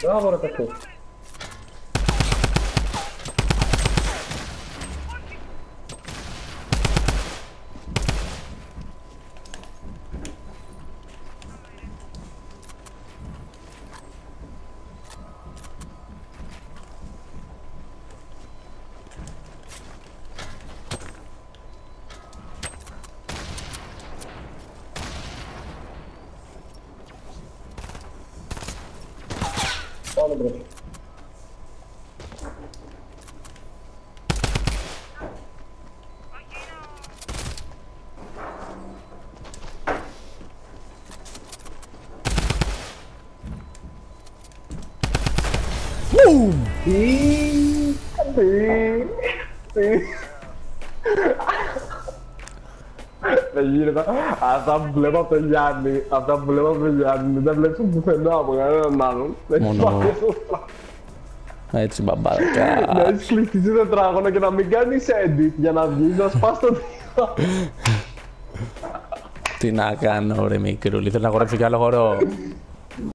Μπράβο ρε παιδί. Πάμε μπρος. Δεν γίνεται. Αυτά που βλέπω από τον Γιάννη, δεν βλέπεις πουθενά από κανέναν άλλον. Μόνο... Έτσι μπαμπάκα. Να έχεις κλειστήσει τετράγωνο και να μην κάνεις edit για να βγεις να σπάς το τείχο. Τι να κάνω ρε μικρούλη, θέλω να αγορέψω κι άλλο χορό.